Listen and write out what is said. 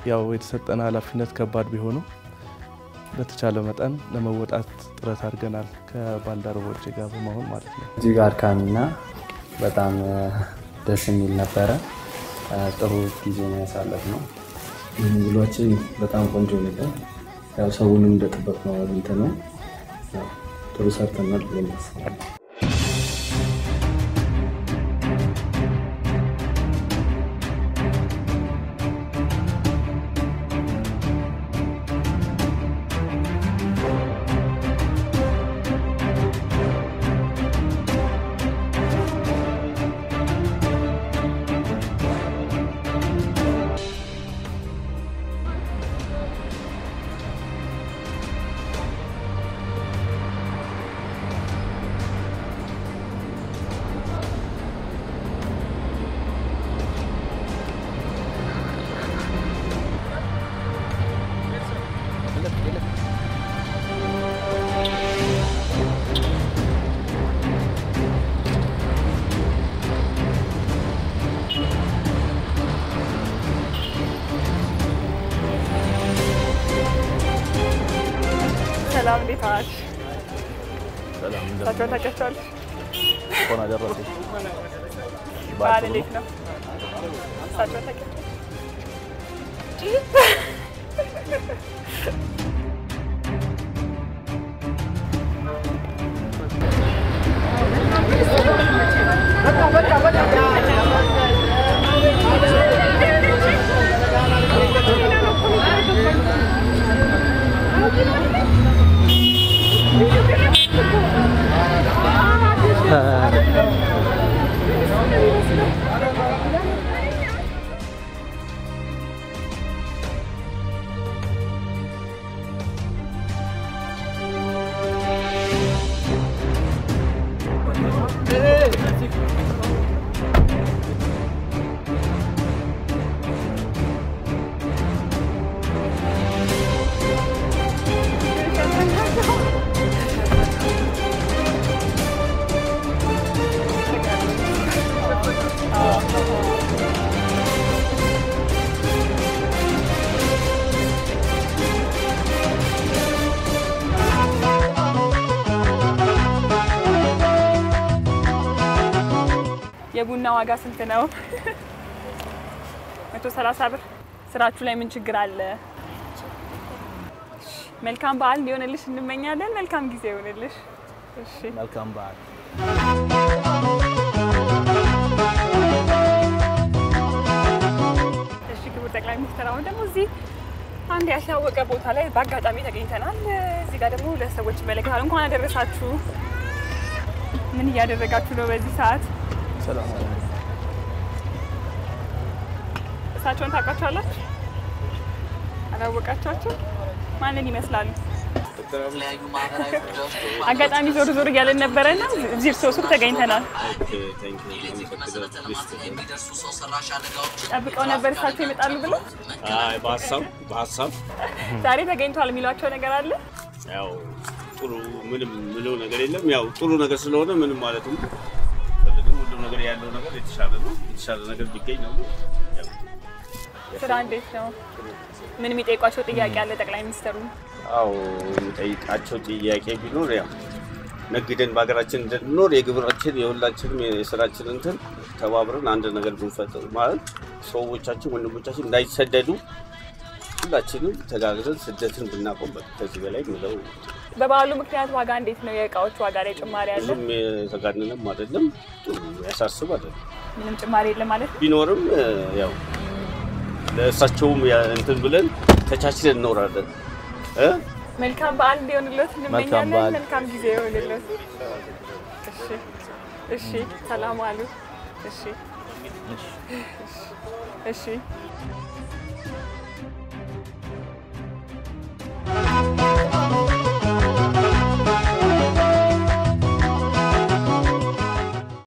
ያው የተሰጠና ኃላፊነት ከባድ ቢሆንም በተቻለ መጠን ለመወጣት ጥረት አድርገናል ከባልደረቦቼ ጋር በመሆን ማለት ነው። እዚህ ጋር ካሚና በጣም ደስ የሚል ነበር። ጥሩ ጊዜ ነው ያሳለፍነው። ውሏችን በጣም ቆንጆ ነበር። ያው ሰውንም እንደጠበቅነው ነው። ያው ጥሩ ሰርተናል ብለን እናስባለን። ሰላም እንዴት ነሽ? ሰላም ታቸው ታከቻለሽ? ቆና ደረሰ ባል እንዴት ነው? ታቸው ታከቻለሽ? የቡና ዋጋ ስንት ነው? 130 ብር። ስራችሁ ላይ ምን ችግር አለ? መልካም በዓል እንዲሆንልሽ እንመኛለን። መልካም ጊዜ ይሁንልሽ። እሺ መልካም በዓል። እሺ ክቡር ጠቅላይ ሚኒስትር አሁን ደግሞ እዚህ አንድ ያልታወቀ ቦታ ላይ በአጋጣሚ ተገኝተናል። እዚህ ጋር ደግሞ ለሰዎች መልእክት እንኳን አደረሳችሁ። ምን እያደረጋችሁ ነው በዚህ ሰዓት? ሰላም እሳቸውን ታውቃቸዋላችሁ? አላወቃችኋቸው? ማንን ይመስላሉ? አጋጣሚ ዞር ዞር እያለን ነበረና እዚህ እርስዎ ሱቅ ተገኝተናል። ጠብቀው ነበር እሳቸው ይመጣሉ ብለው? አይ በሀሳብ ዛሬ ተገኝቷል የሚሏቸው ነገር አለ? ያው ጥሩ ምንም ምለው ነገር የለም። ያው ጥሩ ነገር ስለሆነ ምንም ማለት ነው ሁሉ ነገር ያለው ነገር የተሻለ ነው። የተሻለ ነገር ቢገኝ ነው። ስራ እንዴት ነው? ምን የሚጠይቋቸው ጥያቄ አለ ጠቅላይ ሚኒስትሩ? አው የሚጠይቃቸው ጥያቄ ቢኖር ያው ነግደን በአገራችን እንድንኖር የግብራችን የሁላችንም የስራችን እንትን ተባብረን አንድ ነገር ብንፈጥር ማለት ሰዎቻችን ወንድሞቻችን እንዳይሰደዱ ሁላችንም ተጋግዘን ስደትን ብናቆም ከዚህ በላይ ምለው። በበዓሉ ምክንያት ዋጋ እንዴት ነው? የእቃዎች ዋጋ ላይ ጭማሪ አለ? ምንም የተጋነነም አይደለም፣ ያሳስብ አይደለም። ምንም ጭማሪ የለም ማለት ነው። ቢኖርም ያው ለእሳቸውም እንትን ብለን ተቻችለን እንኖራለን። መልካም በዓል እንዲሆንልዎት እንመኛለን። መልካም ጊዜ ይሁንልዎት። እሺ ሰላም አሉ። እሺ